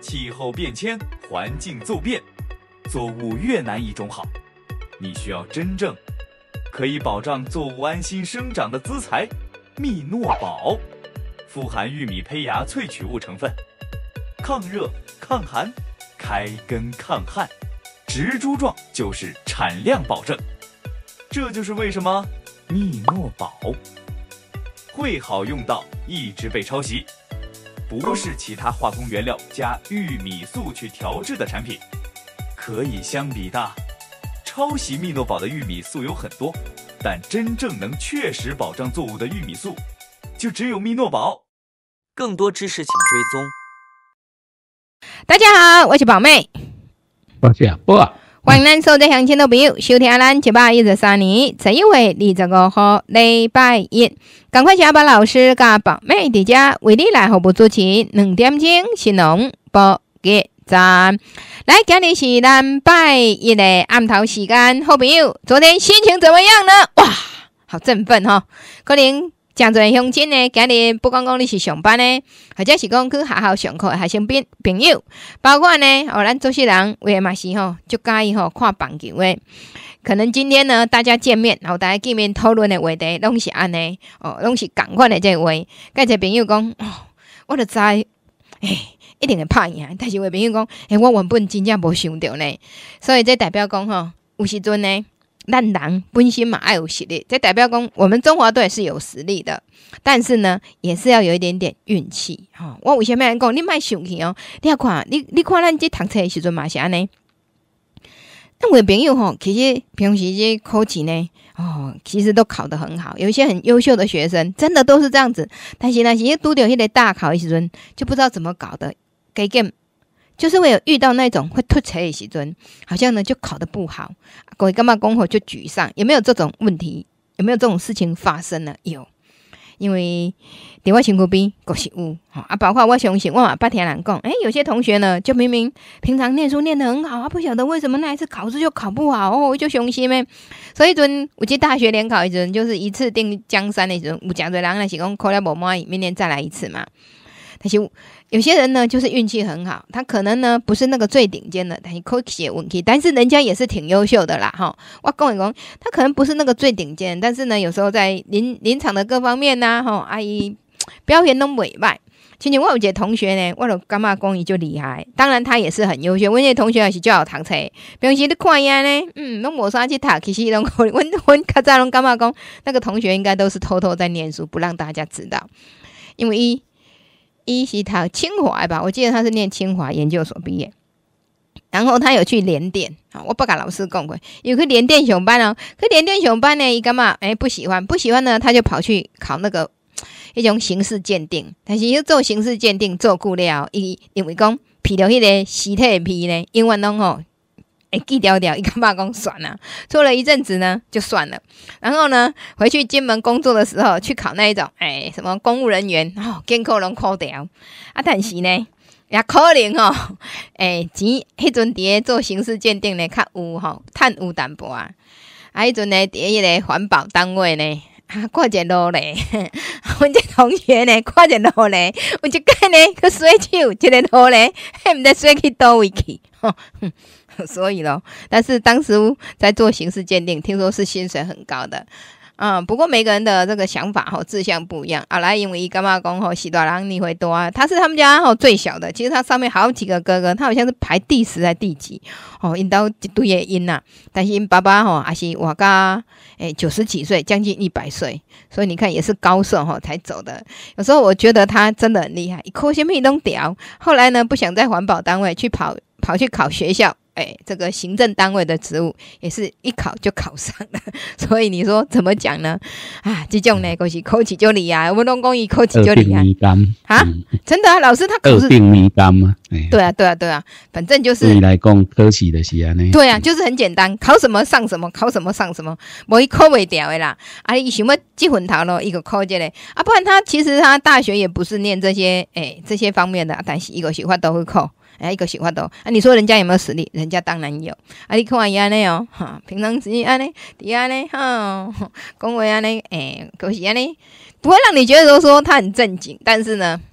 气候变迁，环境骤变，作物越难一种好。你需要真正可以保障作物安心生长的资材——蜜诺宝，富含玉米胚芽萃取物成分，抗热、抗寒、开根抗旱，植株状就是产量保证。这就是为什么蜜诺宝会好用到一直被抄袭，不是其他化工原料加玉米素去调制的产品。可以相比的，抄袭蜜诺宝的玉米素有很多，但真正能确实保障作物的玉米素就只有蜜诺宝。 更多知识请追踪。 大家好，我是宝妹， 我是阿宝。 欢迎咱所有乡亲的朋友收听咱713年11月25号礼拜一，赶快请阿宝老师甲宝妹伫遮为你来服务主持2点钟新闻报给站。来，今日是咱拜一的暗头时间，好朋友，昨天心情怎么样呢？哇，好振奋哈！可能真侪乡亲呢，今日不光讲你是上班呢，或者是讲去学校上课的学生朋友，包括呢，咱主持人为嘛是就介意看棒球的。可能今天呢，大家见面，大家见面讨论的话题，拢是安尼拢是同款的这个话。甲一个朋友讲，我就知，一定会拍赢。但是有的朋友讲，我原本真正无想到呢，所以这代表讲有时阵呢。咱人本身嘛爱有实力，这代表讲我们中华队是有实力的，但是呢，也是要有一点点运气。我为什么要讲？你莫生气哦！你看，你看咱这读册的时阵嘛是安尼。那我的朋友其实平时这考试呢，其实都考得很好，有一些很优秀的学生，真的都是这样子。但是呢，其实拄到迄个大考的时阵，就不知道怎么搞的，加减。就是会有遇到那种会突车的时阵，好像呢就考得不好，各位干嘛讲就沮丧？有没有这种问题？有没有这种事情发生呢？有，因为在我身躯边就是有包括我相信我嘛捌听人讲，有些同学呢就明明平常念书念得很好不晓得为什么那一次考试就考不好就伤心的。所以阵有去大学联考的时阵，就是一次定江山的时阵，有真侪人那是讲考了不满意，明年再来一次嘛。但是有些人呢，就是运气很好，他可能呢不是那个最顶尖的，但是考起问题，但是人家也是挺优秀的啦我讲一讲，他可能不是那个最顶尖，但是呢，有时候在临场的各方面呐阿姨表现都袂歹。其实我有一个同学呢，我就感觉讲伊就厉害，当然他也是很优秀。我那个同学也是最好读册，平时你看伊呢，拢无啥去读，其实拢阮较早拢感觉讲，那个同学应该都是偷偷在念书，不让大家知道，因为伊是读清华吧，我记得他是念清华研究所毕业，然后他有去联电，我不跟老师讲过，有去联电上班去联电上班呢，伊干嘛？不喜欢呢，他就跑去考那个一种刑事鉴定，但是伊做刑事鉴定做久了，伊因为讲批了迄个尸体的批呢，永远拢记掉，伊干嘛讲算了，做了一阵子呢就算了，然后呢回去金门工作的时候去考那一种什么公务人员监考拢考掉但是呢也可能钱迄阵伫咧做刑事鉴定呢较有趁有淡薄迄阵呢伫迄个环保单位呢看一个路咧，阮这同学呢看一个路咧，有一摆呢去洗手，一个路咧，毋知洗去倒位去所以咯，但是当时在做刑事鉴定，听说是薪水很高的。不过每个人的这个想法志向不一样来，因为伊干嘛讲是大人年岁大他是他们家最小的，其实他上面好几个哥哥，他好像是排第10还第几因到一堆的因但是因爸爸也是活到90几岁，将近100岁，所以你看也是高寿才走的。有时候我觉得他真的很厉害，考什么都屌。后来呢，不想在环保单位去跑去考学校。这个行政单位的职务也是一考就考上了，所以你说怎么讲呢？这种呢就是考试就厉害，我们拢讲伊考试就厉害真的老师他考试二定迷干嘛？ 对啊，反正就是对来讲考试的是安尼。 对啊，就是很简单，考什么上什么，考什么上什么，无伊考袂掉的啦。伊想要积分头咯，伊个考这个不然他其实他大学也不是念这些方面的，但是伊个是法都会考。一个想法都你说人家有没有实力？人家当然有你看伊安尼平常时安尼伫安尼讲话安尼就是安尼，不会让你觉得说他很正经，但是呢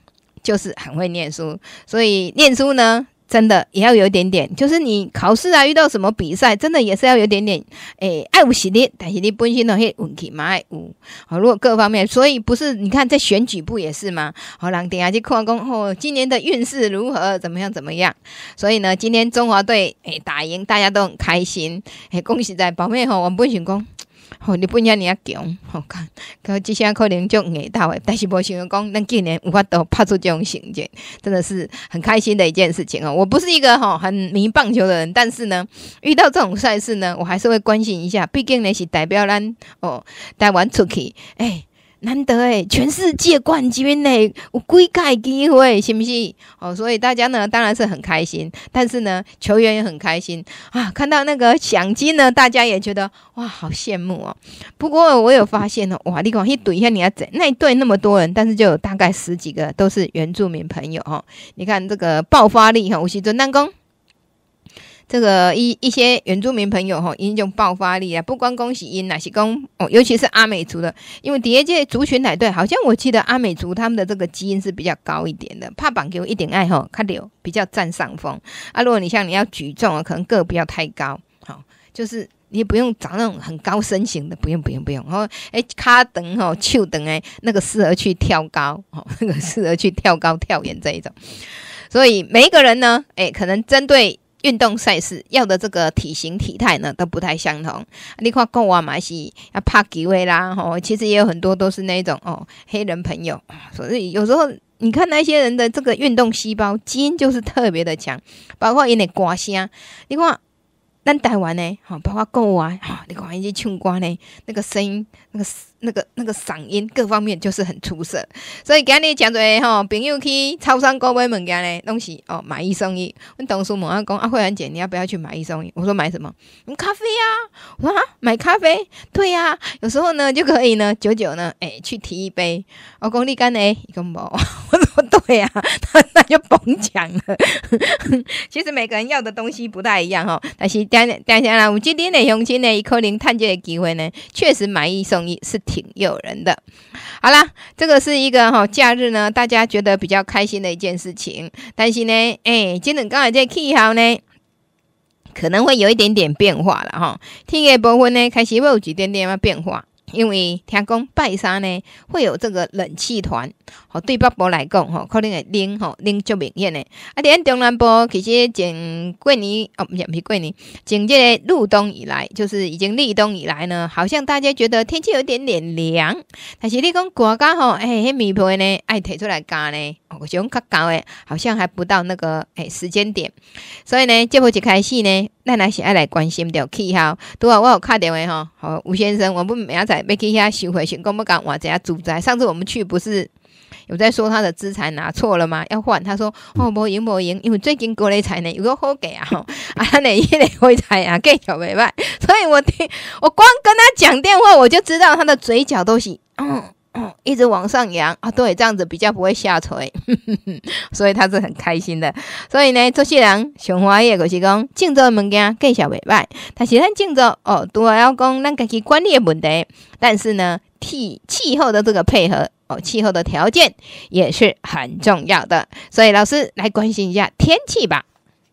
就是很会念书，所以念书呢真的也要有一点点，就是你考试啊遇到什么比赛，真的也是要有一点点要有实力，但是你本身的那运气嘛要有如果各方面，所以不是你看在选举不也是吗？人等下去看讲今年的运势如何怎么样，所以呢今天中华队打赢，大家都很开心恭喜在宝妹我本想讲日本遐尔强可这些可能就硬到的，但是没想到讲咱今年有法度拍出这种成绩，真的是很开心的一件事情我不是一个很迷棒球的人，但是呢遇到这种赛事呢我还是会关心一下，毕竟呢是代表咱台湾出去难得全世界冠军有几届机会是不是所以大家呢当然是很开心，但是呢球员也很开心看到那个奖金呢大家也觉得哇好羡慕不过我有发现哇你看那一队那么多人，但是就有大概10几个都是原住民朋友你看这个爆发力有时阵咱讲这个一些原住民朋友因这种爆发力不光恭喜因是讲尤其是阿美族的，因为第二届族群奶队好像我记得阿美族他们的这个基因是比较高一点的，拍棒球一定爱较溜，比较占上风如果你像你要举重可能个不要太高就是你也不用长那种很高身形的，不用脚长手长那个适合去跳高那个适合去跳高跳远这一种，所以每一个人呢可能针对运动赛事要的这个体型体态呢都不太相同你看国外嘛是要拍球的啦其实也有很多都是那种黑人朋友所以有时候你看那些人的这个运动细胞基因就是特别的强，包括他的歌声你看咱台湾呢包括国外你看他去唱歌呢那个声音那个嗓音各方面就是很出色，所以今日真多朋友去超商购买物件呢都是买一送一。我同事问我讲慧兰姐你要不要去买一送一，我说买什么？咖啡啊。我说买咖啡？对啊，有时候呢就可以呢久久呢去提一杯。我讲你敢呢？他说没。我说对啊，那就甭讲了。其实每个人要的东西不太一样但是等下啦有这点的乡亲呢可能探这个机会呢确实买一送一是挺诱人的。好啦，这个是一个假日呢大家觉得比较开心的一件事情，但是呢这两天的这气候呢可能会有一点点变化了天气部分呢开始会有一点点变化，因为听说拜三呢会有这个冷气团对北部来讲可能会冷冷就明显的咱中南部其实从过年不是过年，从这个入冬以来就是已经立冬以来呢好像大家觉得天气有点点凉，但是你说寒假那棉被呢爱提出来加呢我想较高的好像还不到那个时间点，所以呢节目一开始呢咱还是要来关心到气候。拄好我有打电话吴先生，我们明仔载要去遐收回，想讲要甲换一下住宅。上次我们去不是有在说他的资产拿错了吗？要换，他说没用，因为最近高丽菜呢有个好价他那迄个花菜价格袂歹，所以我光跟他讲电话我就知道他的嘴角都是一直往上扬对，这样子比较不会下垂所以他是很开心的。所以呢这些人上欢喜的就是讲种作的物件价钱袂歹，但是咱种作除了要讲咱自己管理的问题，但是呢气候的这个配合气候的条件也是很重要的，所以老师来关心一下天气吧。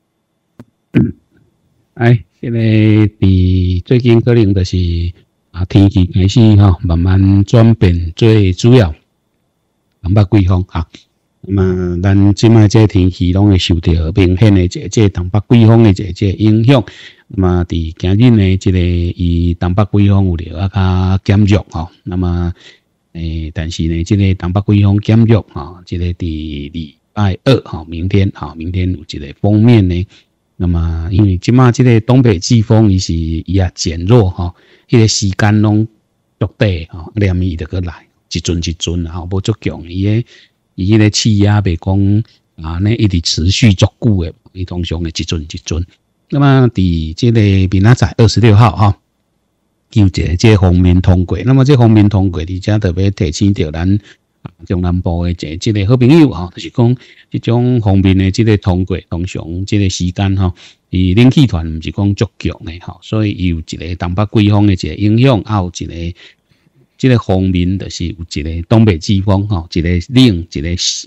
现在最近可能就是天气开始慢慢转变，最主要东北季风那么咱即卖这天气拢会受到明显的这东北季风的这影响。那么伫今日呢，这个以东北季风有了较减弱那么但是呢，这个东北季风减弱这个伫礼拜二明天有一个锋面呢。那么因为即卖这个东北季风伊也减弱迄个时间拢足短连伊就过来一阵无足强，伊迄个气压袂讲呢一直持续足久的，伊通常会一阵。那么伫这个明仔载26号有一个这锋面通过，那么这锋面通过而且特别提醒到咱中南部的这个好朋友就是讲这种方面的这个通过，通常这个时间伊冷气团不是讲足强的所以有一个东北季风的一个影响，还有一个这个方面就是有一个东北季风一个冷一个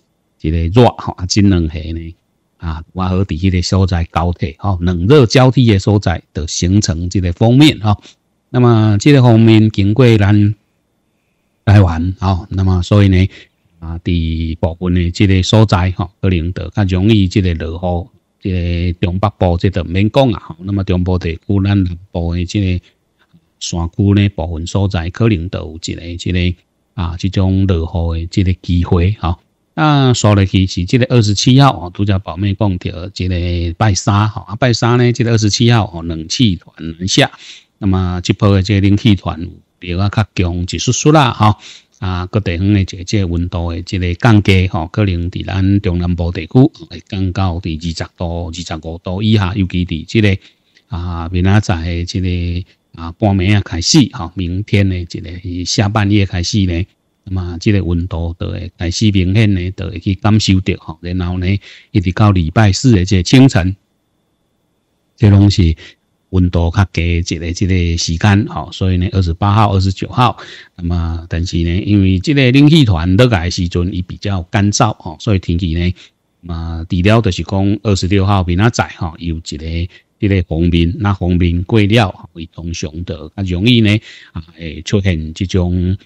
一个热这两下呢我好伫迄个所在交替冷热交替的所在，就形成这个封面那么这个封面经过咱台湾那么所以呢伫部分的这个所在可能就较容易这个落雨。这个中北部这就免讲那么中部地区咱南部的这个山区呢部分所在可能都有一个这个这种落雨的这个机会说落去是这个27号拄则宝妹讲到这个拜三拜三呢这个27号冷气团南下，那么这波的这个冷气团有较强一丝啦各地方的这个温度的这个降低可能伫咱中南部地区会降到伫20度、25度以下，尤其伫这个明仔载的这个半暝开始明天的这个下半夜开始呢，那么这个温度就会开始明显呢，就会去感受到然后呢一直到礼拜四的这个清晨，这拢是温度较低这个时间所以呢28号、29号，那么但是呢，因为这个冷气团落来的时阵伊比较干燥所以天气呢，除了就是讲26号明仔载有一个这个锋面，那锋面过了会通常的较容易呢会出现这种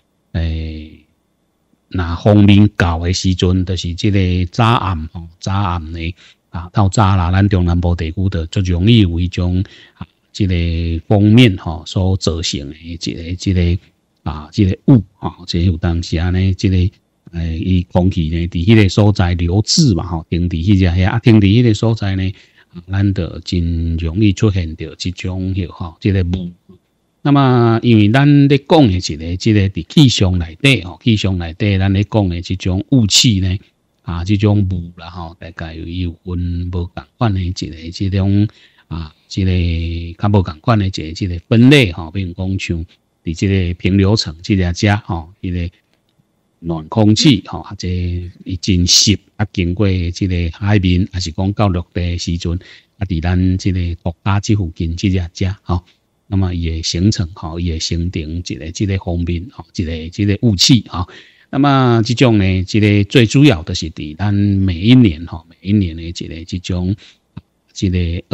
那锋面到的时阵，就是这个早暗呢透早啦，咱中南部地区的最容易有一种这个封面所造成的这个这个雾这有当时呢这个伊空气呢伫迄个所在流质嘛停伫迄只遐停伫迄个所在呢咱就真容易出现着这种这个雾。那么因为咱咧讲的这个伫气象内底咱咧讲的这种雾气呢这种雾啦大概有分无共款的这种这个较无共款的这个分类比如讲像伫这个平流层这个迄个暖空气这伊真湿经过这个海面还是讲到陆地的时阵伫咱这个国家这附近这个那么也会形成也形成这个方面这个雾气那么这种呢这个最主要的是伫咱每一年的这种这个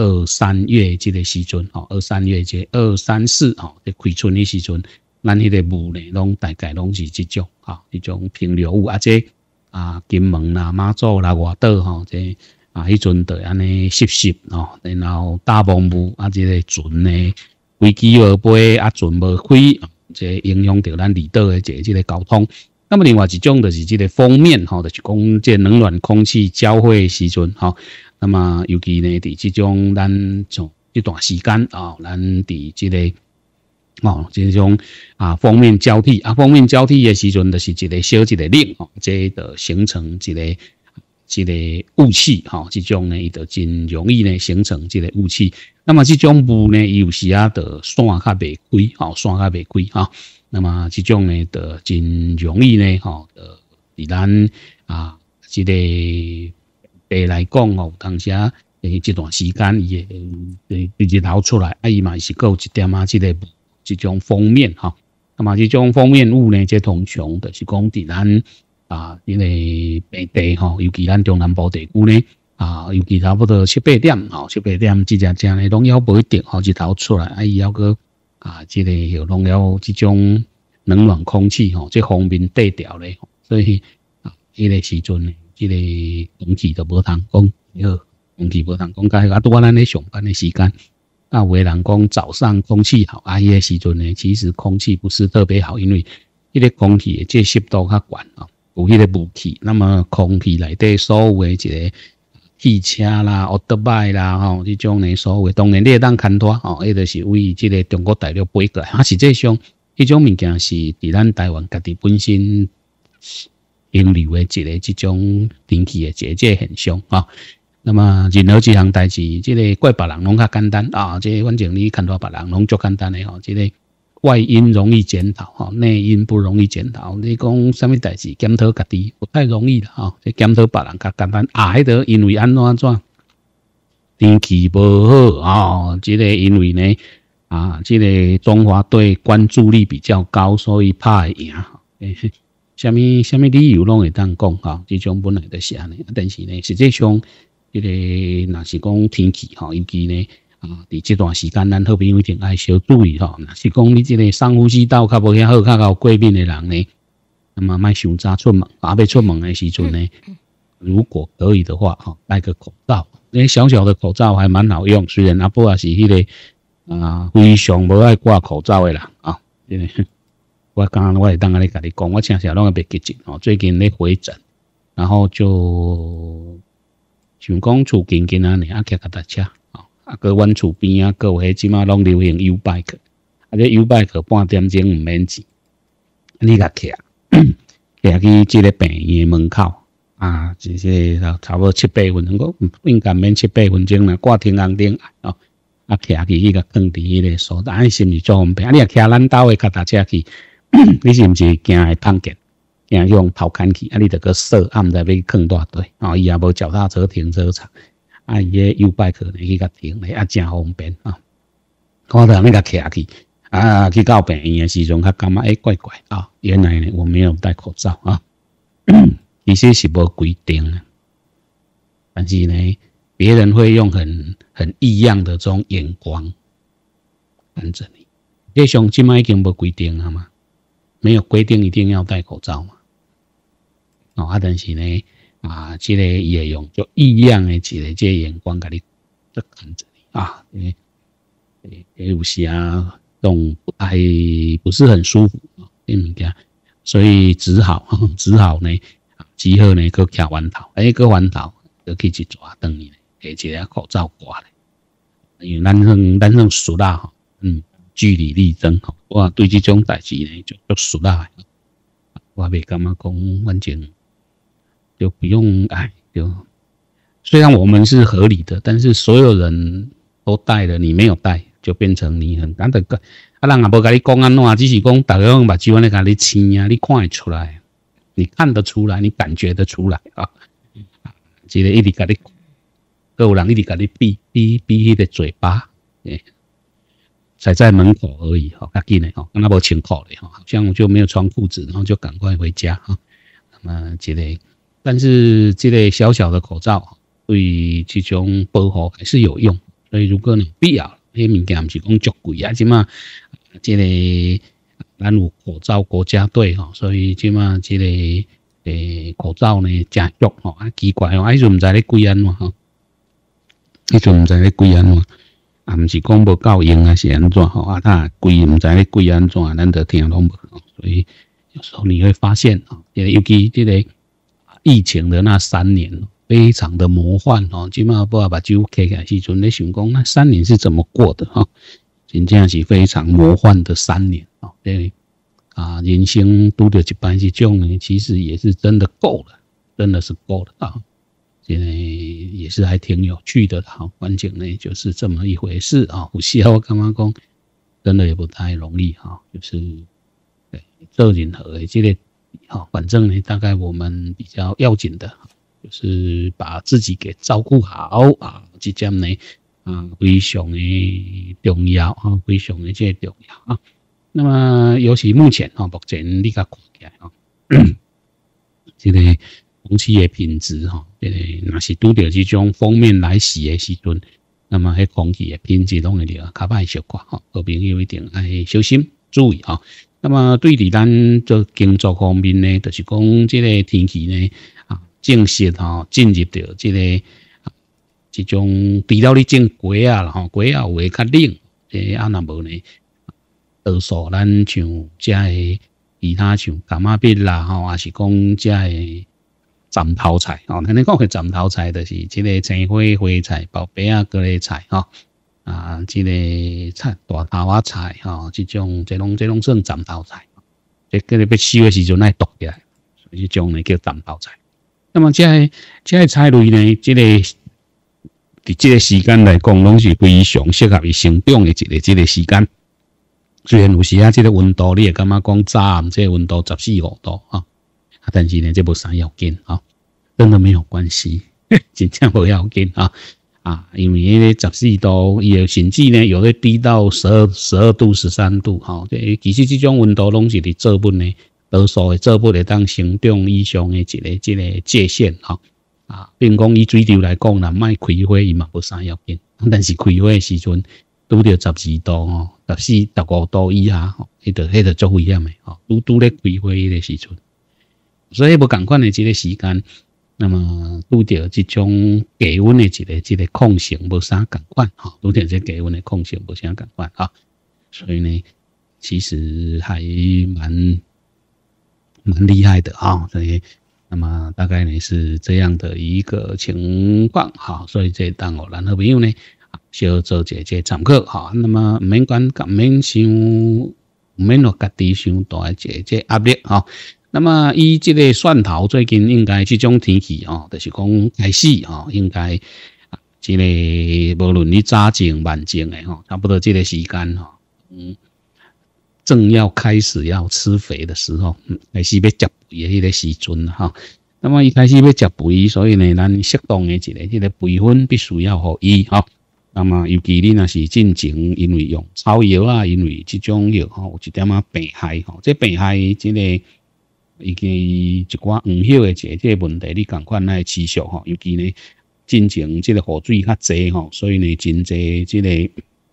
2、3月这个时阵2、3月这2、3、4这开春的时阵，咱迄个雾呢拢大概拢是这种这种平流雾这金门啦、马祖啦、外岛这迄阵就安尼湿然后大蒙雾这个船呢飞机无飞船无开这影响到咱离岛的这个交通。那么另外一种就是这个封面就是讲这冷暖空气交汇的时阵那么尤其呢伫这种咱从这段时间咱伫这个这种封面交替的时阵，就是一个小一个冷这就形成一个雾气这种呢伊就真容易呢形成这个雾气。那么这种雾呢有时就散较袂开那么这种呢就真容易呢伫咱这个地来讲有当时这段时间伊会日头出来伊嘛是有一点这个这种封面那么这种封面雾呢这通常就是讲伫咱因为平地尤其咱中南部地区呢尤其差不多7、8點这只呢拢要不一定日头出来伊要个这个拢要这种冷暖空气这方面对调咧，所以迄个时阵呢这个空气就无通讲空气无通讲甲拄咱咧上班的时间有的人讲早上空气好迄个时阵呢其实空气不是特别好，因为迄个空气的这湿度较悬有迄个雾气，那么空气内底所有的一个汽车啦、奥特曼啦这种呢所有的当然你会当看拖迄就是为这个中国大陆飞过来实际上迄种物件是伫咱台湾家己本身引流的一个这种天气的这个现象那么任何一项代志这个怪别人拢较简单这反正你看到别人拢足简单的这个外因容易检讨内因不容易检讨。你讲什么代志检讨家己不太容易啦这检讨别人较简单迄个因为安怎天气不好这个因为呢这个中华队关注力比较高，所以怕会赢。 什么理由拢会当讲哈，这种本来就是安尼，但是呢，实际上这个若是讲天气哈，尤其呢伫这段时间，咱好朋友一定爱小注意哈。若是讲你这个上呼吸道较无遐好、较高过敏的人呢，那么莫伤早出门，要出门的时阵呢，如果可以的话哈，戴个口罩，那小小的口罩还蛮好用，虽然阿伯也是迄个非常无爱挂口罩的人啊，我刚刚我会当安尼甲你讲，我常常拢会被记诊哦。最近咧回诊，然后就想讲厝近近安尼啊，骑脚踏车哦，个阮厝边啊，个有迄即马拢流行 U bike， 这 U bike 半点钟唔免钱，你甲骑去即个病院门口啊，就是差不多7-8分钟，我应该免7-8分钟啦，挂停红灯哦。啊，骑去迄个放伫迄个所在，是毋是足方便？你若骑咱兜的脚踏车去，你是毋是惊会碰见？惊用头砍去？你着个锁，毋知要放偌底哦。伊也无脚踏车停车场，伊迄 U bike 呢去甲停咧，真方便啊。我着安尼甲骑去，去到病院的时阵，较感觉怪怪啊。原来呢，我没有戴口罩啊，其实是无规定的，但是呢。别人会用很异样的这种眼光看着你。这上现在已经没规定了嘛，没有规定一定要戴口罩嘛。但是呢，这个伊会用就异样的一个这个眼光给你看着你啊，有时啊，种不是很舒服啊，这物件，所以只好呢，只好呢，去徛弯头，去弯头，就去一抓等你。给一个口罩挂咧，因为咱算熟啦，据理力争吼，我对这种代志呢就熟啦，我袂感觉讲反正就不用就虽然我们是合理的，但是所有人都戴了，你没有戴，就变成你很难得人也无甲你讲安怎，只是讲大家用目睭安尼甲你青啊，你看得出来，你看得出来，你感觉得出来啊，这个一直甲你。有人一直给你闭迄个嘴巴，才在门口而已哈，较紧的哈，刚刚无穿裤的哈，好像我就没有穿裤子，然后就赶快回家哈。那么但是这个小小的口罩对这种保护还是有用，所以如果你必要，迄物件不是讲足贵啊，即嘛这个咱有口罩国家队哈，所以即嘛这个口罩呢真足吼，奇怪哦，迄阵唔知咧贵安怎吼。迄阵毋知咧贵安怎，毋是讲无够用啊，是安怎吼？它贵毋知咧贵安怎，咱就听拢无。所以有时候你会发现尤其这个疫情的那3年，非常的魔幻哦。即马把目睭开起来时阵，咧想讲那3年是怎么过的哈？真正是非常魔幻的3年哦。人生拄到一摆这种呢，其实也是真的够了，真的是够了啊。这个也是还挺有趣的哈，反正呢就是这么一回事啊。有时候我感觉讲，真的也不太容易哈，就是做任何的这个反正呢，大概我们比较要紧的，就是把自己给照顾好啊，这点呢非常的重要啊，非常的这重要啊。那么尤其目前目前你甲看起来这个。空气的品质若是拄到这种锋面来袭的时阵，那么迄空气的品质拢会较歹小可好朋友一定要小心注意那么对于咱做工作方面呢，就是讲这个天气呢正式进入到这种除了你种瓜啦瓜有诶较冷，若无呢，多数咱像这个其他像柑仔蜜啦还是讲这个。斩头菜咱讲的斩头菜就是这个青花花菜、包白各类菜这个菜大头仔菜这种算斩头菜。这个要收的时阵爱剁起来，所以这种呢叫斩头菜。那么这个菜类呢，这个伫这个时间来讲，拢是非常适合伊生长的这个时间。虽然有时这个温度你会感觉讲早暗这个温度14-15度但是呢，这无啥要紧真的没有关系，真正不要紧因为那个14度，伊的甚至呢，有的低到12度、13度其实这种温度拢是伫做本呢多数的作物会当成长以上的一个界限吼。比如讲以水稻来讲啦，莫开花伊嘛无啥要紧，但是开花的时阵拄着12度吼，14、15度以下吼，迄个足危险的吼，拄咧开花迄个时阵，所以无共款的一个时间，那么拄着即种低温的一个控性无啥共款吼，拄着这低温的控性无啥共款啊，所以呢，其实还蛮厉害的啊，所以。那么大概呢是这样的一个情况，好，所以这当我咱好朋友呢，小做一个参考哈。那么唔免落家己伤大的这压力哈。那么以这个蒜头最近应该这种天气哦，就是讲开始哈，应该这个无论你早种晚种的哈，差不多这个时间哈，正要开始要吃肥的时候，开始要接肥的迄个时阵哈。那么一开始要接肥，所以呢，咱适当的一个肥分必须要互伊哈。那么尤其你若是进前，因为用草药啊，因为这种药吼有一点病害吼，这病害这个以及一寡黄晓的这个问题，你赶快来持续吼。尤其呢，进前这个雨水较济吼，所以呢，真济这个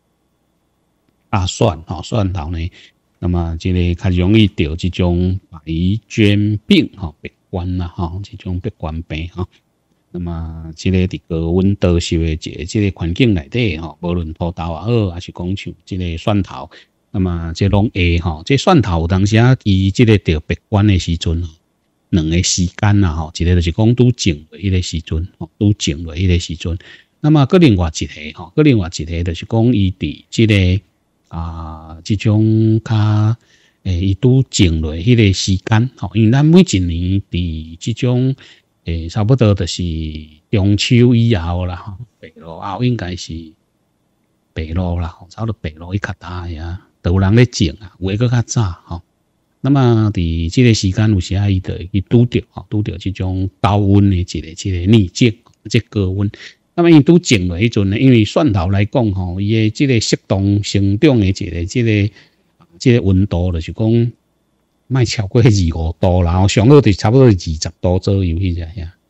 蒜头呢。那么这个较容易得这种白绢病白冠啦这种白冠病那么这个伫高温多湿的这个环境内底无论土豆也好，还是讲像这个蒜头，那么这拢会这蒜头有当时伊这个得白冠的时阵两个时间啦一个就是讲拄种的迄个时阵拄种的迄个时阵，那么另外一个就是讲伊伫这个这种伊拄种落迄个时间因为咱每一年伫这种差不多就是中秋以后啦白露后应该是白露啦差不多白露伊较大呀，都有人咧种有诶搁较早那么伫这个时间有时伊就会拄着这种高温的一个逆境，这高温。那么伊拄种落迄阵呢，因为蒜头来讲伊的这个适当生长的这个温度就是讲莫超过25度啦，上好就差不多20度左右迄只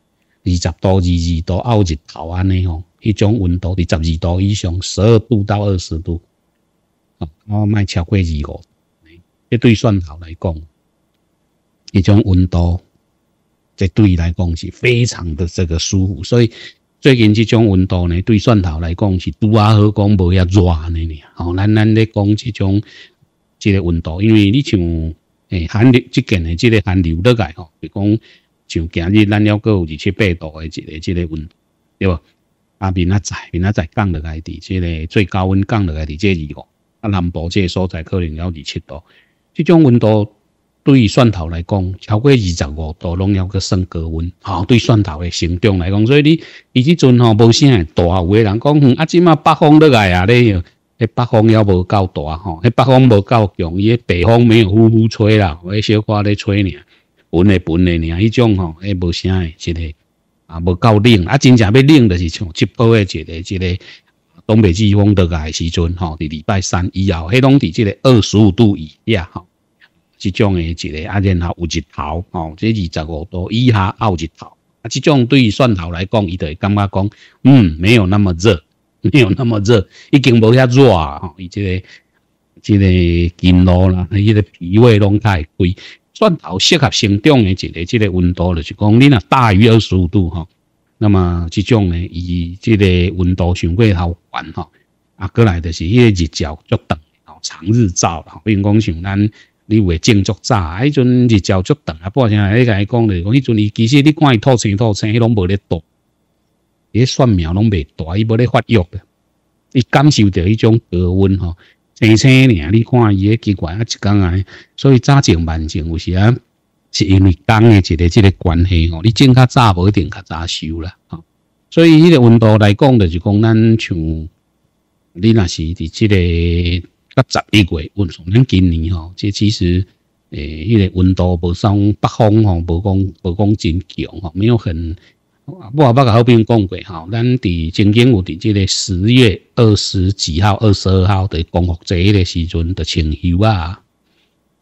，20度、22度凹日头安尼迄种温度伫12度以上，12度到20度，莫超过25度。这对蒜头来讲，迄种温度，这对来讲是非常的这个舒服，所以。最近这种温度呢，对蒜头来讲是拄好讲无遐热安尼尔。咱咧讲这个温度，因为你像寒流即件的这个寒流落来就讲像今日咱了个有27、8度的这个温度，对无？明仔载降落来伫这个最高温降落来伫这25，南部这个所在可能要27度。这种温度。对于蒜头来讲，超过25度拢要个算高温，对蒜头的生长来讲，所以伊即阵无啥大，有个人讲，即马北风落来啊咧，迄北风也无够大迄北风无够强，伊迄北风没有呼呼吹啦，迄小可咧吹尔，闻的尔，迄种迄无啥的一个无够冷，真正要冷就是像这波的一个东北季风落来的时阵伫礼拜3以后，迄拢伫这个25度以下这种的一个然后有日头这25度以下有日头这种对于蒜头来讲，伊就会感觉讲没有那么热，已经无遐热伊这个筋络啦，迄个脾胃拢较会开。蒜头适合生长的一个温度就是讲，你若大于25度那么这种呢，伊这个温度上过头悬过来就是迄个日照足长长日照啦，比如讲像咱。你有会种足早，迄阵日照足长半声来甲伊讲就是讲，迄阵伊其实你看伊吐青，迄拢无咧大，伊蒜苗拢未大，伊无咧发育的，伊感受到迄种高温青青尔，你看伊奇怪一天所以早种晚种有时是因为工的一个关系你种较早无一定较早收啦所以迄个温度来讲，就是讲咱像你若是伫这个。到11月，咱今年这其实迄个温度无像北风无讲真强没有很，我甲好朋友讲过咱伫曾经有伫这个10月20几号、22号的光复节迄个时阵的穿袖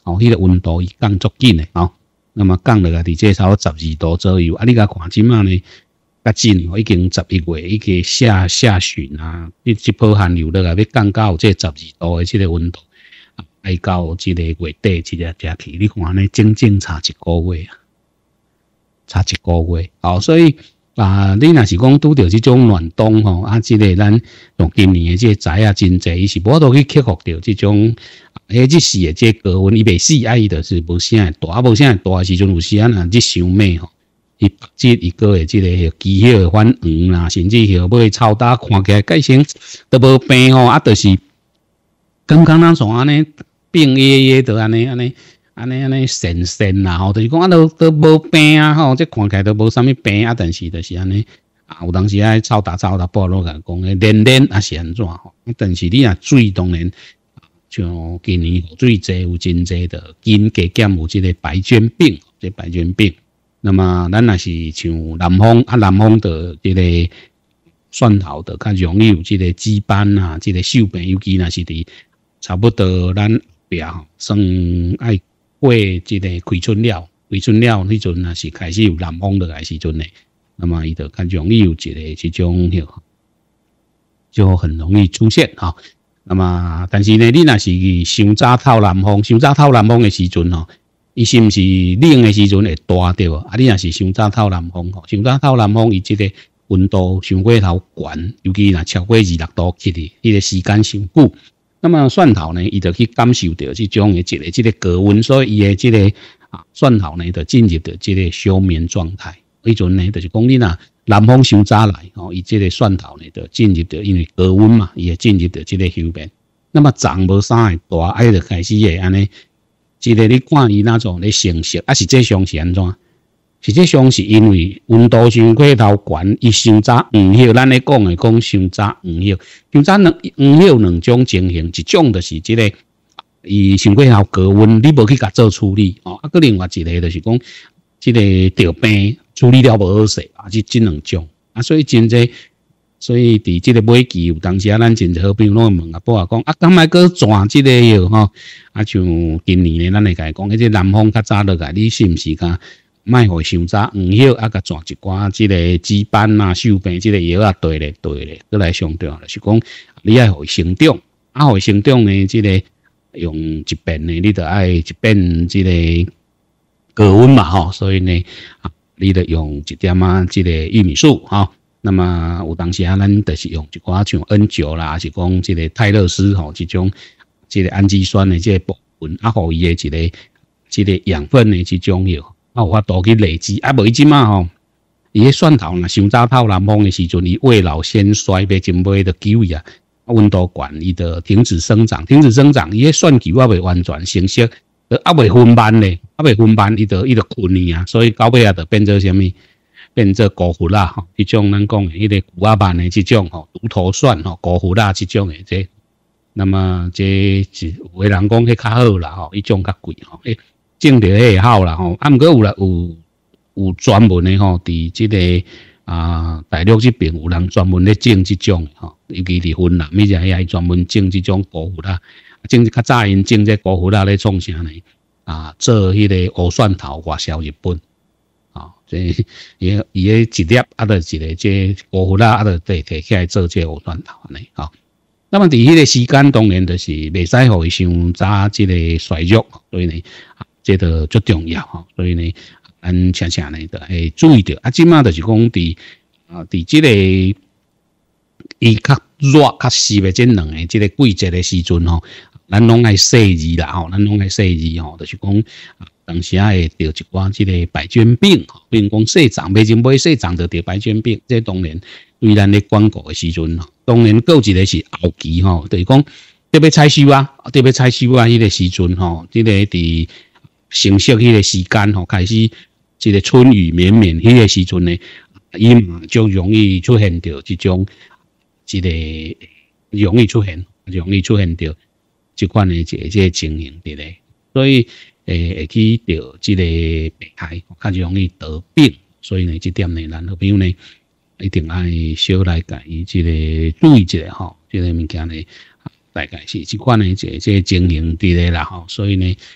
迄个温度伊降足紧诶那么降落来伫这差不多12度左右你甲看即马呢较近已经11月，已经下旬啊，这波寒流落来要降到这12度的这个温度，爱到这个月底这个假期，你看呢，整整差一个月啊，差一个月。所以你若是讲拄着这种暖冬这个咱用今年的这个材啊真济，伊是无法度去克服掉这种日时的这个高温，伊袂死，伊就是无啥会大，无啥会大的时阵，有时若日伤猛伊白质伊个的即个肌血的反黄啦，甚至后尾臭打看起来改成都无病就是感觉咱像安尼病掖就安尼神啦就是讲都无病啊这看起来都无啥物病但是就是安尼有当时爱臭打报落甲讲连也是安怎但是你若水当然像今年雨水济有真济的因加减有即个白卷病，这白卷病。那么咱若是像南方南方的这个蒜头的较容易有这个紫斑啊，这个锈病，尤其若是伫差不多咱后壁算爱过这个开春了，迄阵若是开始有南风落来时阵呢，那么伊就较容易有一个这种就很容易出现那么但是呢，你若是伤早透南风的时阵伊是毋是冷的时阵会大对无？你若是伤早透南风伊即个温度伤过头悬，尤其若超过26度起哩，迄个时间伤久。那么蒜头呢，伊就去感受到即种的即个高温，所以伊的即个蒜头呢，就进入到即个休眠状态。迄阵呢，就是讲你若南风伤早来伊即个蒜头呢，就进入到因为高温嘛，伊会进入到即个休眠。那么长无啥会大，就开始会安尼。即个你看伊那种咧成熟，实际上是安怎？实际上是因为温度伤过头悬，伊伤早黄叶，咱咧讲伤早黄叶，伤早黄叶两种情形，一种就是即个伊伤过头高温，你无去甲做处理个另外一个就是讲即个着病处理了无好势即两种所以真济。所以伫即个尾期有当时咱真侪好朋友拢会问报讲敢莫搁转即个药像今年呢，咱会甲伊讲，迄个南风较早落来，你是毋是甲莫互伤早黄叶甲转一寡即个紫斑锈病即个药对咧，搁来上重要就是讲你爱互伊生长，互伊生长呢，即个用一遍呢，你就爱一遍即个高温嘛所以呢你就用一点即个玉米素那么有当时咱就是用一寡像 N9 啦，还是讲即个泰勒斯即种即个氨基酸的即个部分互伊的一个即个养分的即种药有法度去累积无伊即马伊个蒜头若伤早透南风的时阵，伊未老先衰，要真买就救伊温度悬，伊就停止生长，伊个蒜球未完全成熟，未分班咧，伊就困去所以到尾就变做啥物？变做古胡啦迄种咱讲的迄个古慢的即种独头蒜古胡啦即种的这，那么这有的人讲迄较好啦迄种较贵种着迄会好啦毋过有专门的伫即个大陆这边有人专门咧种即种尤其伫云南迄只遐专门种即种古胡啦，较早因种这古胡啦咧创啥呢？做迄个乌蒜头外销日本。这伊个一粒就一个这古胡啦就摕起来做这乌蒜头安尼那么伫迄个时间当然就是袂使互伊伤早即个衰弱，所以呢这就足重要所以呢咱常常呢就会注意到即马就是讲伫即个伊较热较湿的这两个即个季节的时阵咱拢爱细字啦就是讲当时会得一寡即个白卷病比如讲细长买细长就得白卷病，这当然对咱咧管顾的时阵当然还有一个是后期就是讲特别采收迄个时阵即个伫成熟迄个时间开始即个春雨绵绵迄个时阵呢，伊嘛就容易出现着即种即个容易出现着即款的这个情形伫咧，所以会去得即个病害，较容易得病，所以呢，这点呢，咱好朋友呢一定爱小来甲伊即个注意一下即个物件呢，大概是即款的这个情形伫咧啦所以呢，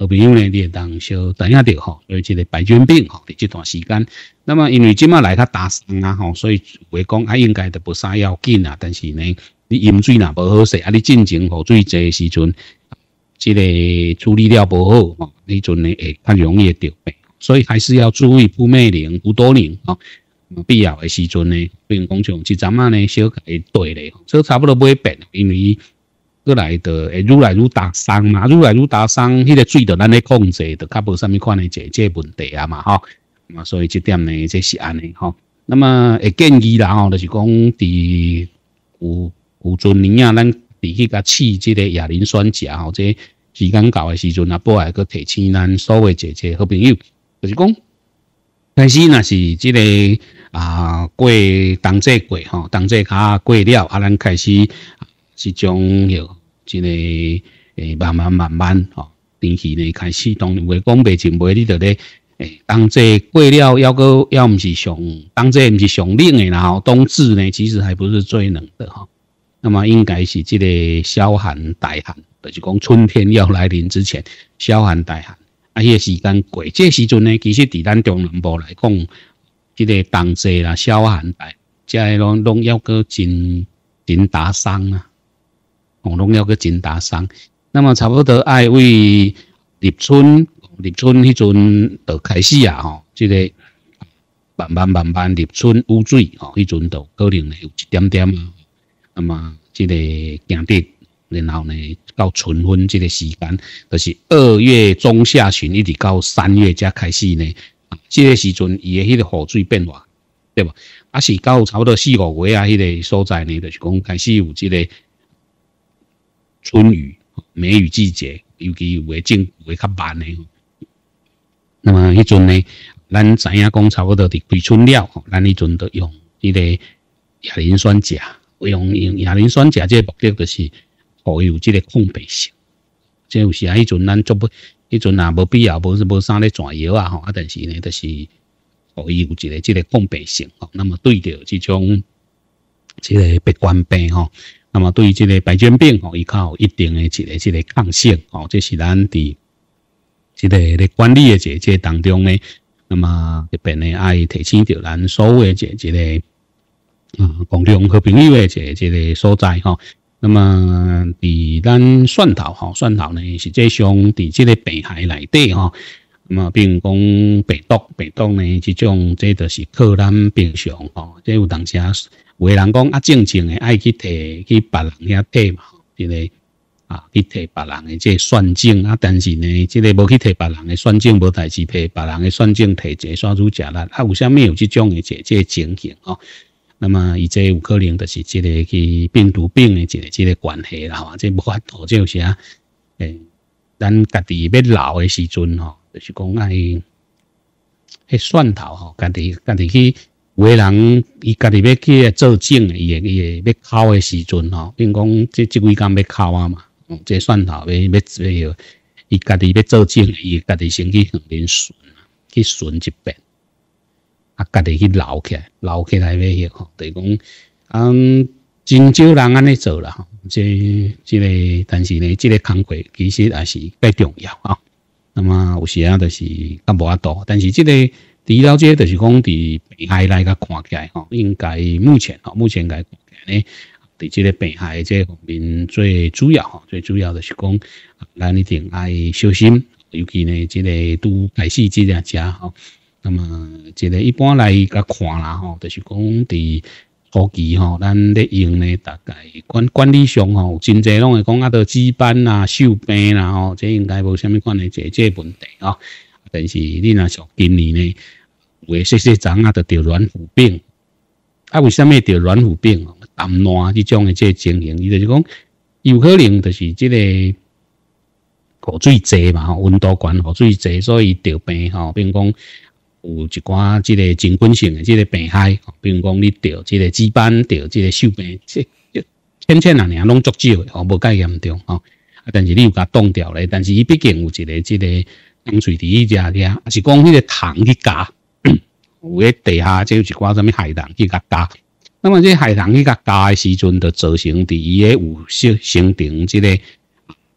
好朋友呢，你会当小知影着吼，所以这个白菌病吼，伫这段时间，那么因为即马来较大伤啊吼，所以话讲啊，应该就无啥要紧啊，但是呢，你饮水若无好势，啊，你进前雨水济时阵，这个处理了无好吼，你阵呢会较容易得病，所以还是要注意扑灭灵、补多灵吼。必要的时阵呢，比如讲像一阵仔呢，小甲伊对咧，所以差不多买变，因为过来的会愈来愈大伤嘛，愈来愈大伤，迄个水就咱咧控制，就较无啥物款的这问题啊嘛吼，嘛所以这点呢，这是安尼吼。那么会建议啦吼，就是讲伫有阵年啊，咱伫去甲试这个亚磷酸钾吼，这时间到的时阵啊，报来个提醒咱所有这好朋友，就是讲开始若是这个过冬季过吼，冬季卡过了啊，咱开始。是将有这个慢慢吼，天气呢开始，当然话讲袂真袂，你着咧冬季过了，要毋是上冬季毋是上冷的啦吼，冬至呢其实还不是最冷的吼。那么应该是这个小寒大寒，就是讲春天要来临之前，小寒大寒啊，迄个时间过，这个时阵呢，其实伫咱中南部来讲，这个冬季啦、小寒大，这个拢要个真大伤啊。拢要个真大伤，那么差不多爱为立春迄阵就开始啊吼，这个慢慢立春雨水吼，迄阵就可能呢有一点点啊，那么这个行得，然后呢到春分这个时间，就是2月中下旬一直到3月才开始呢，这个时阵伊的迄个雨水变化，对吧？啊是到差不多4、5月啊，迄个所在呢，就是讲开始有这个。春雨、梅雨季节，尤其有的种会较慢的。那么迄阵呢，咱知影讲差不多伫开春了，咱迄阵就用这个亚磷酸钾，用亚磷酸钾这个目的就是互有这个抗病性。这有时啊，迄阵咱做不，迄阵啊无必要，无啥咧转药啊吼，啊但是呢，就是互伊有一个这个抗病性吼。那么对着这种这个白冠病吼。那么对于这个白菌病吼，伊较有一定的这个抗性吼，这是咱伫这个咧管理的这当中呢，那么特别呢爱提醒着咱所有的这个共同好朋友的这个所在吼。那么伫咱蒜头呢，实际上伫这个病害内底吼，那么比如讲病毒呢，这就是靠咱平常吼，这有当时啊。有的人讲啊，正的爱去摕去别人遐摕嘛，这个去摕别人的这蒜种啊，但是呢，这个无去摕别人的蒜种，无代志摕别人的蒜种摕这刷子食力啊，有啥物有这种的这情形吼？那么伊这有可能就是这个去病毒病的这个关系啦，吼，这无法度，这有时啊，咱家己要老的时阵吼，就是讲爱迄蒜头吼，家己去。有的人伊家己要去做种的，伊会要烤的时阵吼，比如讲这几天要烤啊嘛，这蒜头要伊家己要做种的，伊家己先去向恁顺，去顺一遍，啊家己去捞起来要迄吼，就是讲真少人安尼做啦吼，这个但是呢，这个工课其实也是介重要啊。那么有时啊，就是较无法度，但是这个。除了这就是讲伫病害来甲看起来吼，应该目前来看起来呢，伫这个病害这方面最主要就是讲，咱一定爱小心，尤其呢这个拄开始这个食吼，那么这个一般来甲看啦吼，就是讲伫初期吼，咱咧用呢大概管理上吼，真侪拢会讲啊，到紫斑啦、锈病啦吼，这应该无啥物款的这问题吼。但是你若像今年呢，有诶细丛啊，就得软腐病。啊，为什么得软腐病？淡烂这种诶这情形，伊就是讲有可能就是这个雨水济嘛，温度高，雨水济，所以得病吼。比如讲有一寡这个真菌性诶这个病害，比如讲你得这个紫斑，得这个锈病，千啊拢足少诶，无介严重吼。啊，但是你有甲冻掉咧，但是伊毕竟有一个这个。糖水伫遐遐，还是讲迄个糖去加，有迄地下即有一寡什么海糖去甲加。那么这海糖去甲加的时阵，就造成伫伊个有形成即个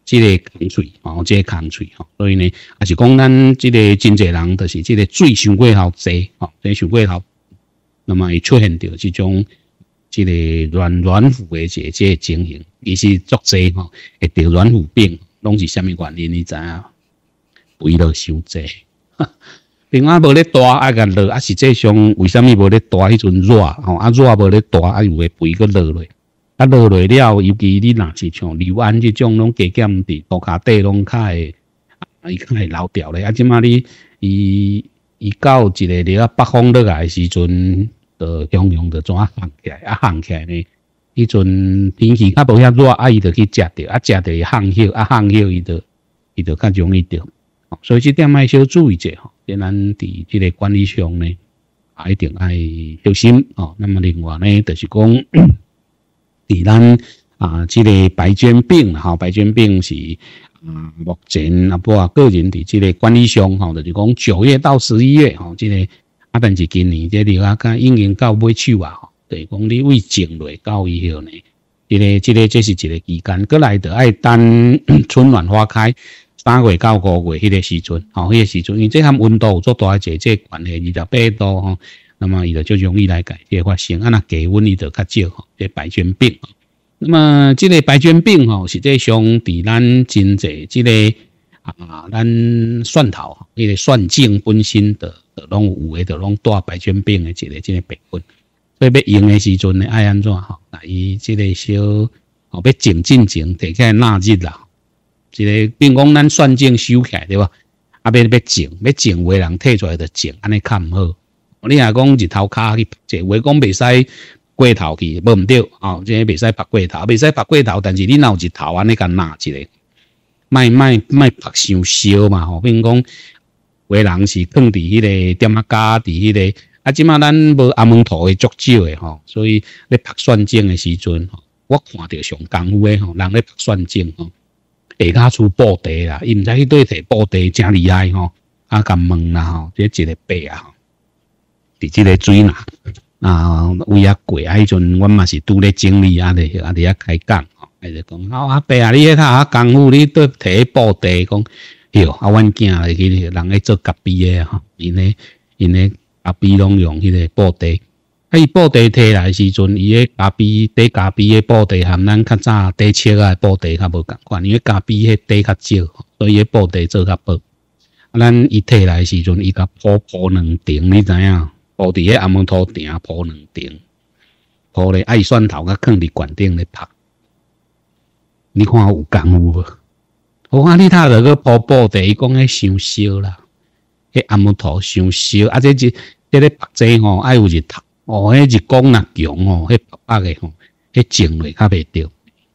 这个空喙这个空喙所以呢，也是讲咱这个真侪人就是这个水伤过头济这伤过头，那么会出现到这种这个软腐的这个情形，其实足济会得软腐病，拢是啥物原因？你知影？肥落伤济。平安无咧大，啊个落，啊实际上为什么无咧大？迄阵热热无咧大，啊又会肥个落落，啊落落了，尤其你若是像柳安这种拢加减伫涂骹底拢较会，伊较会流掉咧。啊，即马你伊到一个了北风落来的时阵，就雄雄就怎啊放起来，啊放起来呢？迄阵天气较无遐热，啊伊就去食着，啊食着伊放休，啊放休伊就较容易着。所以这点要小注意者咱伫这个管理上呢，一定要小心那么另外呢，就是讲，伫咱这个白卷病白卷病是目前个人伫这个管理上就是讲9月到11月这个但是今年这个已经到尾手就是讲你为种类到以后呢，这是一个期间，过来就爱等春暖花开。3月到5月迄个时阵迄个时阵，因为这含温度有足大一个关系28度那么伊就最容易来改变发生，若低温伊就较少这白卷病。那么这个白卷病实际上伫咱真济这个咱蒜头迄个蒜茎本身的拢有的拢带白卷病的这个病菌，所以要用的时阵呢，爱安怎伊这个小要静进前摕起来纳热啦。一个比如讲咱蒜茎收起来对吧？要静有的人摕出来就静，安尼较毋好。你若讲日头骹去拍者，话讲袂使过头去，无毋对这袂使拍过头，袂使拍过头，但是你若有日头安尼甲拿一个，莫拍伤烧嘛比如讲，有的人是放伫迄个点仔架，伫迄个即马咱无阿蒙头的足少的所以咧拍蒜茎的时阵我看到上功夫的人咧拍蒜茎下骹出布袋啦，伊毋知去对摕布袋真厉害甲问啦这一个伯伫即个水呐位过迄阵，阮嘛是拄咧整理咧开讲就讲阿伯你迄塔功夫，你对摕布袋讲，阮囝去人咧做咖啡的因咧咖啡拢用迄个布袋。伊布袋摕来时阵，伊个咖啡底咖啡个布袋含咱较早底切个布袋较无共款，因为咖啡迄底较少，所以布袋做较薄。咱伊摕来时阵，伊甲铺两层，你知影？铺伫迄阿蒙土顶铺两层，铺咧爱蒜头甲放伫管顶咧拍。你看有功夫无？我看你睇着个铺布袋，伊讲迄伤烧啦，迄阿蒙土伤烧，这咧拍者爱有日头。迄日光若强迄白白的迄种类较袂着，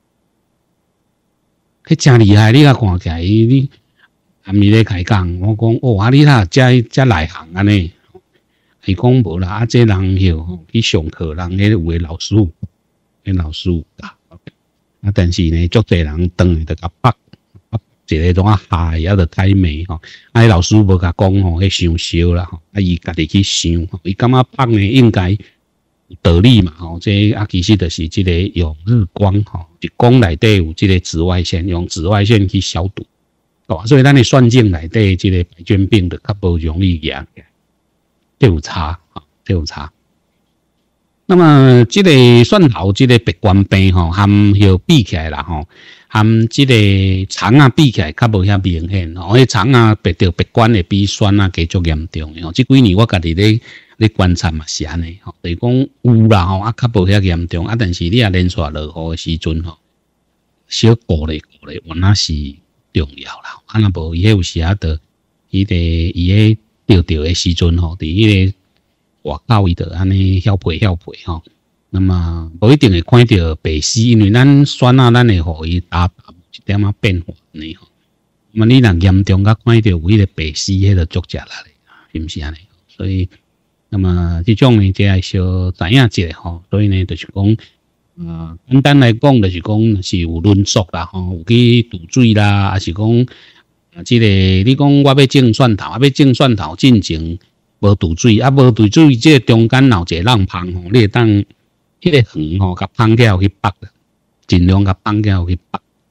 迄真厉害。你甲看起来，你暗暝咧开讲，我讲你若遮内行安尼，伊讲无啦，这人去上课，人迄有诶老师傅，但是呢，足侪人当下就甲拍一个种下也就太美老师无甲讲迄伤烧啦伊家己去想伊感觉拍呢应该道理嘛这其实就是这个用日光日光内底有这个紫外线，用紫外线去消毒所以咱的蒜茎内底这个白卷病就较无容易养起来，这有差。那么这个蒜头这个白卷病含迄比起来啦含这个肠比起来较无遐明显迄肠白着白卷会比蒜加足严重这几年我家己咧观察嘛是安尼就是讲有啦较无遐严重但是你也连续落雨的时阵小顾咧原来是重要啦若无伊有时就伊迄钓的时阵伫迄个外口伊就安尼晓配那么无一定会看到白丝，因为咱蒜咱会互伊打一点变化呢那么你若严重甲看到有迄个白丝，迄就足食力是毋是安尼？所以那么这种呢，这要小知影一下所以呢，就是讲简单来讲，就是讲是有论述啦有去堵水啦，还是讲这个你讲我要种蒜头进前无堵水无堵水，这中间有一个浪芳你会当迄个横甲放起来去拔啦，尽量甲放起来去拔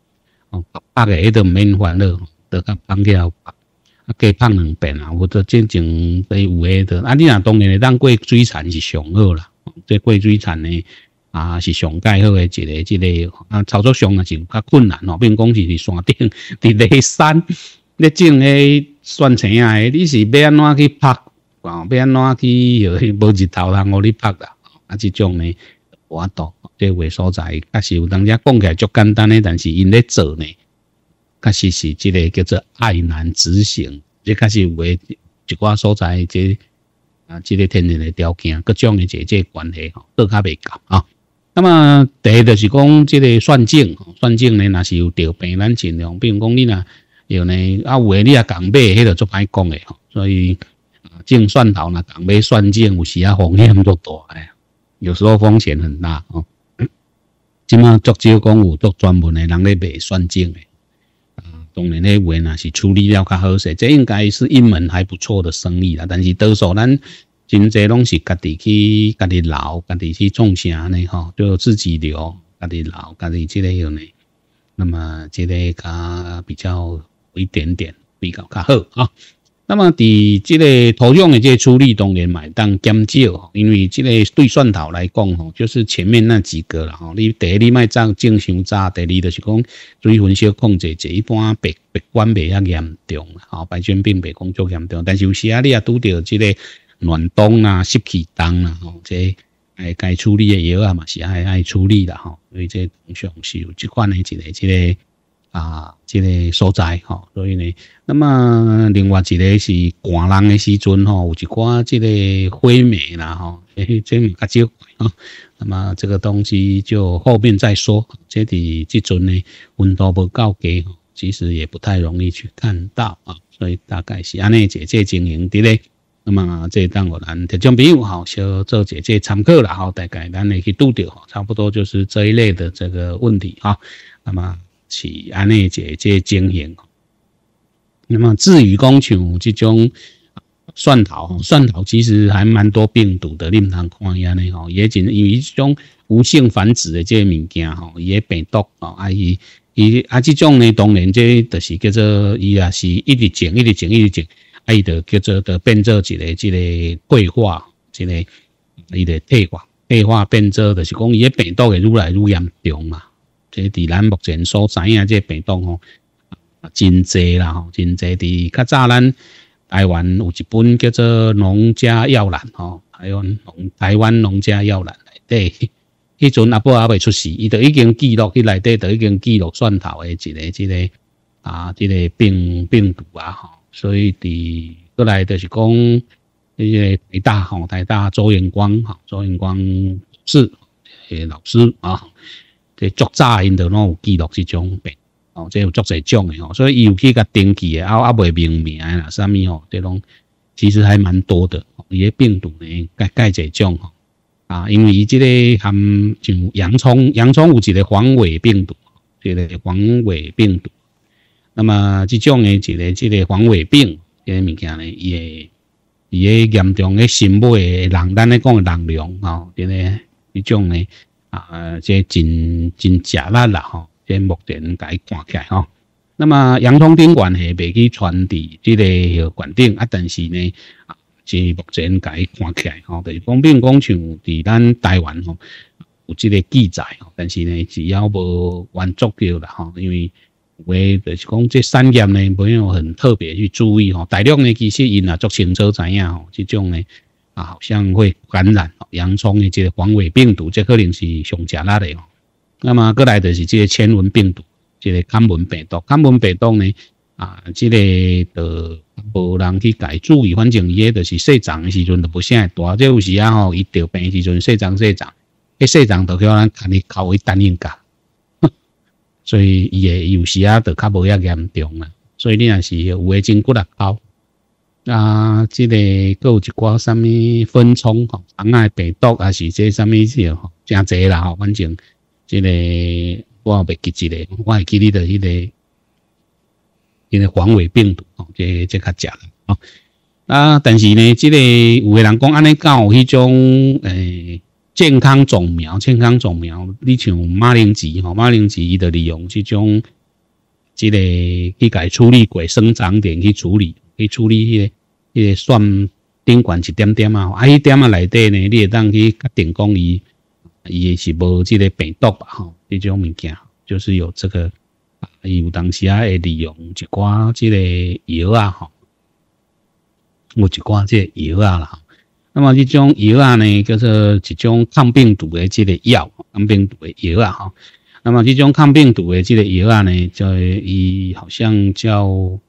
拍个迄都毋免烦恼，得甲放起来拍，加放2遍啊，或者真正有诶的，你若当然会当过水田是上好啦，这过水田呢是上介好诶一个操作上也是较困难比如讲是山顶伫咧山咧种迄蒜青啊，你是要安怎去拍要安怎去无日头通互你拍啦，即种呢无法度，这话所在确实有当遮讲起来足简单诶，但是因咧做呢，确实是即个叫做爱难执行，这确实有诶一寡所在即个天然诶条件，各种诶这关系都较袂够那么第一就是讲即个算种呢，若是有着病，咱尽量，比如讲你若有呢有诶你共买，迄个足歹讲诶所以种蒜头若共买蒜种，有时风险足大诶，有时候风险很大即马足少讲有足专门诶人咧卖蒜种诶当然迄话若是处理了较好势，这应该是一门还不错的生意啦。但是多数咱真济拢是家己留，家己去种啥呢就自己留，家己留，家己即个样呢。那么即个比较有一点点比较较好那么伫即个土壤的这个处理当然嘛会当减少因为即个对蒜头来讲就是前面那几个啦你第一你莫种伤早，第二就是讲水分少控制者，一般白管袂遐严重白菌并袂讲足严重，但是有时你也拄着即个暖冬啦、湿气重啦这该处理的药啊嘛是爱处理啦所以这通常是有即款的一个这个所在所以呢，那么另外一个是寒冷的时阵有一寡这个灰黴啦这嘛较少那么这个东西就后面再说，这伫这阵呢温度不够低其实也不太容易去看到所以大概是安尼这情形伫咧。那么这当我咱听众朋友小做这参考啦大概咱会去拄着差不多就是这一类的这个问题那么是安尼这情形。那么至于讲像这种蒜头其实还蛮多病毒的，你们通看一下呢也因为这种无性繁殖的这物件伊的病毒这种呢当然这就是叫做伊也是一直种伊就叫做的变做一个这个退化，这个伊的退化变做就是讲伊的病毒会愈来愈严重嘛。这伫咱目前所知影这病毒真济啦真济伫较早咱台湾有一本叫做《农家要览》台湾农家要览内底，迄阵阿伯还未出世，伊就已经记录迄内底就已经记录蒜头的一个这个病毒所以伫过来就是讲迄个台大周延光是老师这足早因就拢有记录这种病这有足侪种的所以伊有去甲登记的未命名啦啥物这种其实还蛮多的伊的病毒呢介侪种因为伊这个含像洋葱有一个黄尾病毒，这个黄尾病毒，那么这种的一个黄尾病这个物件呢伊的严重的心肺的人，咱咧讲的人量这种呢这真吃力啦这目前甲伊看起来那么洋葱顶管系袂去传递这个管顶但是呢这目前甲伊看起来就是讲比如讲像伫咱台湾有这个记载但是呢只要无完足够啦因为有就是讲这产业呢没有很特别去注意大陆呢其实因也足清楚知影这种呢好像会感染洋葱的这个黄尾病毒，这可能是上吃力的那么过来就是这个千文病毒，这个坎文病毒呢这个就无人去解注意，反正伊个就是细长的时阵就不啥大，这有时伊得病的时阵细长，细长就叫咱看你口为单应价，所以伊个有时就较无遐严重啦。所以你若是有诶真骨力口这个还有一寡什么分葱红的病毒还是这什么真济啦反正这个我也袂记一个，我会记你的迄个黄尾病毒这较食啦但是呢这个有的人讲安尼敢有迄种健康种苗，你像马铃薯伊就利用这种这个去甲伊处理过生长点去处理迄个蒜顶悬一点点啊，迄点啊内底呢，你会当去确定讲伊是无这个病毒吧吼，这种物件就是有这个伊有当时会利用一寡这个药啊吼，有一寡这个药啊啦。那么这种药啊呢，叫做一种抗病毒的这个药，抗病毒的药啊吼。那么这种抗病毒的这个药啊呢，伊好像叫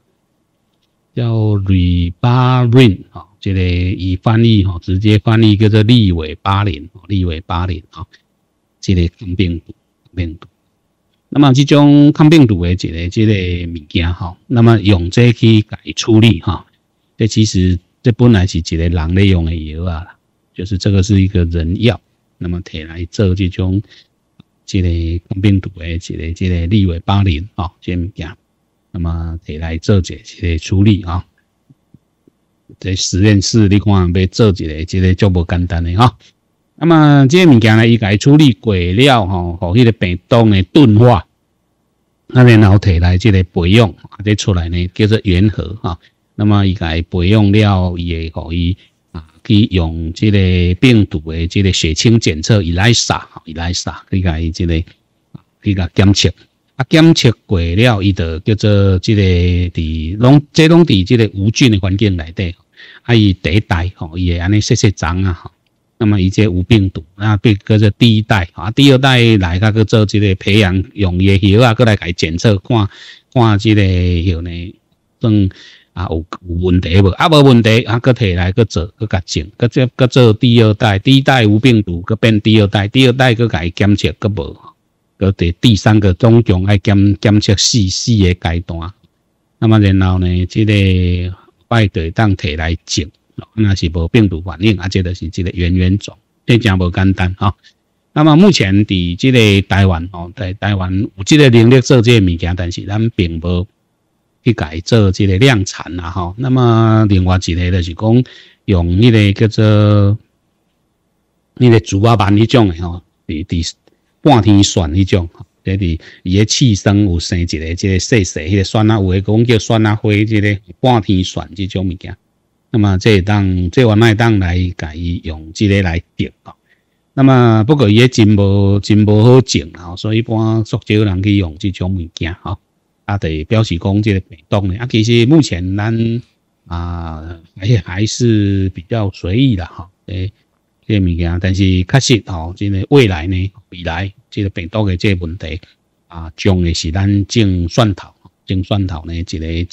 Ribavirin 哈，这个伊翻译哈，直接翻译叫做利韦巴林哈，这个抗病毒。那么这种抗病毒的这个物件哈，那么用这去甲伊处理哈，这其实这本来是一个人咧用的药啊，就是这个是一个人药，那么摕来做这种这个抗病毒的这个利韦巴林啊，这物件，那么摕来做这个处理啊。在实验室你看要做这个足无简单的哈。那么这个物件呢，伊甲伊处理过了吼，互迄个病毒呢钝化，那然后摕来这个培养，这出来呢叫做原核哈。那么伊甲伊培养了，伊会互伊去用这个病毒的这个血清检测ELISA去甲伊这个去甲检测，检测过了，伊就叫做这个拢伫这个无菌的环境内底，伊第一代吼，伊会安尼细长啊吼。那么伊这无病毒，被叫做第一代啊，第二代来甲去做这个培养用伊的药啊，过来甲伊检测看这个药呢，算有问题无？无问题搁摕来搁做，搁甲种，搁做第二代，第一代无病毒，搁变第二代搁甲伊检测搁无，搁第三个总共爱检测四个阶段。那么然后呢，这个拜就当摕来种。那是无病毒反应，这就是这个原种，这真无简单哈。那么目前伫这个台湾在台湾有这个能力做这个物件，但是咱并无去改做这个量产啦哈。那么另外一个就是讲用那个叫做那个竹仔板迄种的吼，伫半天旋迄种，这伫伊个气生有生一个这个细迄个酸啊，有诶讲叫酸啊灰，这个半天旋这种物件。那么这原来当来甲伊用这个来种吼，那么不过伊真无好种吼，所以一般足少人去用这种物件吼，就表示讲这个病毒呢，其实目前咱还是比较随意啦吼，这物件，但是确实吼，这个未来这个病毒的这个问题将会是咱种蒜头呢一个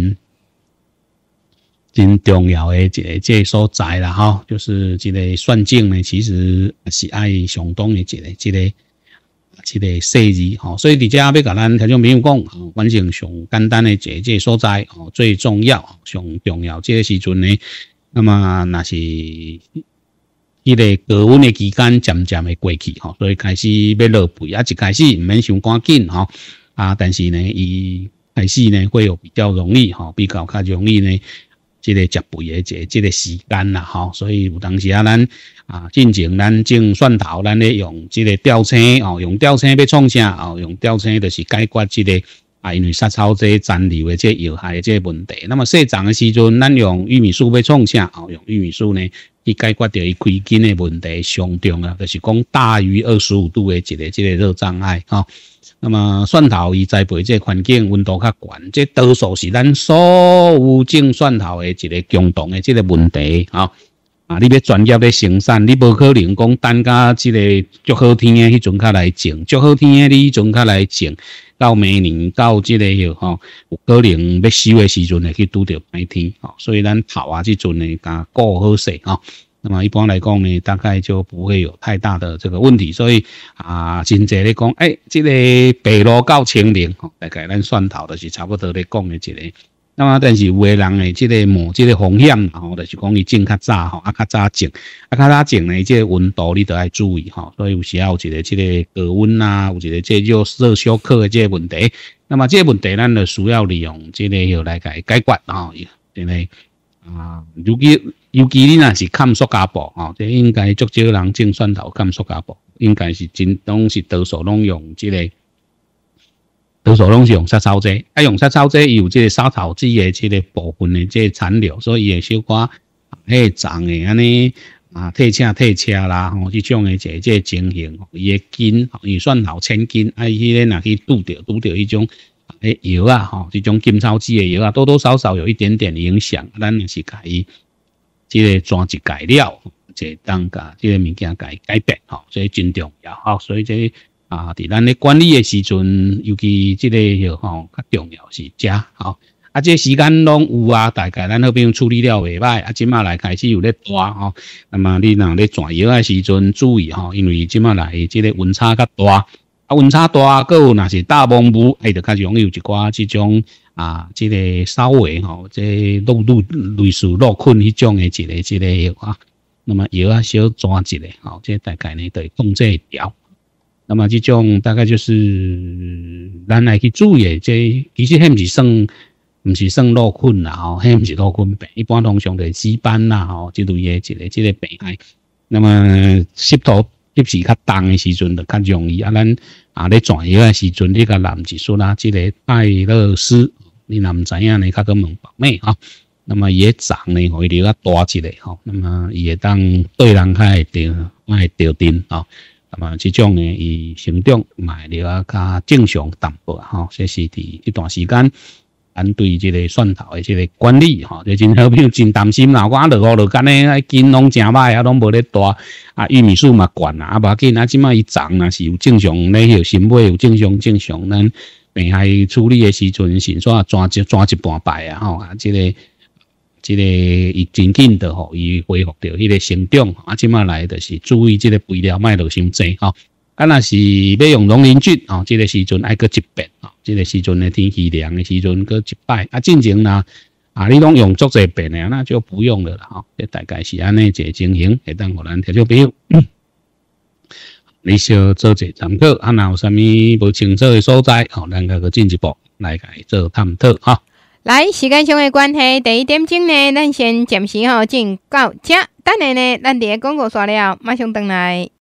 真重要的一个这个所在啦吼，就是这个蒜种呢，其实是爱相当的一个设计吼，所以伫遮要甲咱听众朋友讲，反正上简单的这个所在最重要上重要这个时阵呢，那么若是迄个高温的期间渐渐的过去吼，所以开始要落肥一开始毋免伤赶紧吼但是呢，伊开始呢会有比较容易比较容易呢。这个植肥的这个时间啦吼，所以有当时咱进前咱种蒜头，咱咧用这个吊车用吊车要创啥用吊车就是解决这个因为杀草剂残留的这有害的这个问题。那么细长的时阵，咱用玉米素要创啥用玉米素呢去解决掉伊开根的问题，上重要就是讲大于25度的这个热障碍那么蒜头伊栽培这个环境温度较悬，这多数是咱所有种蒜头的一个共同的这个问题你要专业的生产，你无可能讲等到这个足好天的迄阵才来种，足好天的你迄阵才来种，到明年到这个有可能要收的时阵会去拄到歹天所以咱头这阵呢甲顾好势那么一般来讲呢，大概就不会有太大的这个问题，所以真侪咧讲，这个白露到清明大概咱蒜头就是差不多咧讲的一个。那么但是有的人呢，这个冒这个风险就是讲伊种较早较早种，较早种呢，这个温度你都要注意所以有时候有一个这个高温有一个这热小克的这个问题。那么这个问题咱就需要利用这个药来解决因为尤其你若是砍塑胶布这应该足少人种蒜头砍塑胶布，应该是拢是多数拢用这个多数拢是用杀草剂，用杀草剂有这个杀草剂的这个部分的这个残留，所以会小可迄脏的安尼退车啦，吼，这种的这个情形，伊的筋，伊算老千筋，迄个若去拄着迄种药啊，吼，这种筋草剂的药啊，多多少少有一点点影响。咱若是甲伊这个专一改了，这当甲这个物件改变，吼，这真重要，吼，所以这伫咱咧管理的时阵，尤其这个药吼，较重要是食，吼。这时间拢有啊，大概咱好朋友处理了袂歹，即马来开始有咧大吼。那么你若咧转药的时阵注意吼，因为即马来即个温差较大，温差大，还有若是大蒙雾，就较容易有一寡即种即个稍微吼，这类似落困迄种的一个药啊。那么药啊小转一下吼，这大概呢就控制掉。那么这种大概就是咱来去注意的，这其实迄毋是算落困啦，吼，迄毋是落困病，一般通常就是紫斑啦，吼，即类的这个病害。那么吸时较重的时阵就较容易咱咧转药的时阵，你甲蓝一束啦，这个艾乐斯，你若毋知影呢，较去问白妹吼。那么伊个长呢，会留较大一个吼，那么伊会当对人较会着阵吼。那么这种呢，伊成长嘛会了较正常淡薄吼，这是伫一段时间。咱对这个蒜头的这个管理吼，就真好朋友真担心啦。我落雨落干呢，筋拢真歹拢无咧大玉米树嘛悬啦，无要紧即摆伊长若是有正常咧，有心肺有正常，咱病害处理的时阵，先抓一半摆吼，这个伊真紧的吼，伊恢复到迄个生长即摆来就是注意这个肥料卖落伤济吼。若是要用农林菌吼，这个时阵爱搁一遍吼，这个时阵的天气凉的时阵搁一摆进前啦你拢用足侪遍的，那就不用了啦吼。这大概是安尼一个情形，会当互咱听众朋友你小做者参考，若有啥物无清楚的所在吼，咱个进一步来甲伊做探讨吼。 来，时间上的关系，第一点钟呢，咱先暂时进到这，等下呢，咱伫个广告刷了，马上回来。